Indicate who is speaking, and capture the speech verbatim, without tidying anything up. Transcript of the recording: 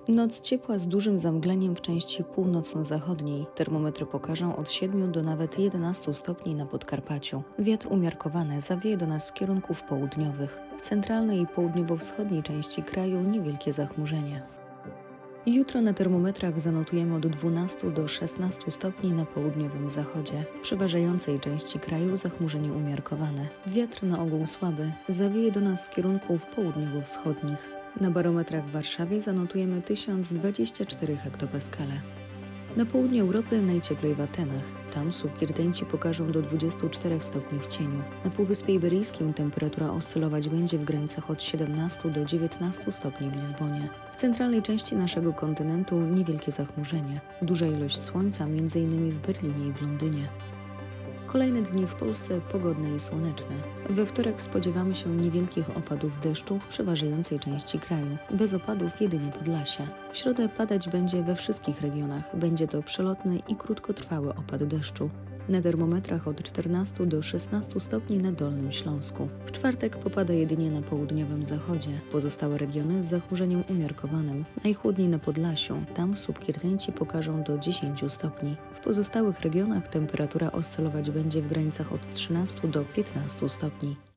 Speaker 1: Noc ciepła z dużym zamgleniem w części północno-zachodniej. Termometry pokażą od siedmiu do nawet jedenastu stopni na Podkarpaciu. Wiatr umiarkowany zawieje do nas z kierunków południowych. W centralnej i południowo-wschodniej części kraju niewielkie zachmurzenie. Jutro na termometrach zanotujemy od dwunastu do szesnastu stopni na południowym zachodzie. W przeważającej części kraju zachmurzenie umiarkowane. Wiatr na ogół słaby zawieje do nas z kierunków południowo-wschodnich. Na barometrach w Warszawie zanotujemy tysiąc dwadzieścia cztery hektopaskale. Na południu Europy najcieplej w Atenach. Tam słupki rtęci pokażą do dwudziestu czterech stopni w cieniu. Na Półwyspie Iberyjskim temperatura oscylować będzie w granicach od siedemnastu do dziewiętnastu stopni w Lizbonie. W centralnej części naszego kontynentu niewielkie zachmurzenie. Duża ilość słońca, między innymi w Berlinie i w Londynie. Kolejne dni w Polsce pogodne i słoneczne. We wtorek spodziewamy się niewielkich opadów deszczu w przeważającej części kraju. Bez opadów jedynie Podlasie. W środę padać będzie we wszystkich regionach. Będzie to przelotny i krótkotrwały opad deszczu. Na termometrach od czternastu do szesnastu stopni na Dolnym Śląsku. W czwartek popada jedynie na południowym zachodzie. Pozostałe regiony z zachmurzeniem umiarkowanym. Najchłodniej na Podlasiu. Tam słupki rtęci pokażą do dziesięciu stopni. W pozostałych regionach temperatura oscylować będzie w granicach od trzynastu do piętnastu stopni.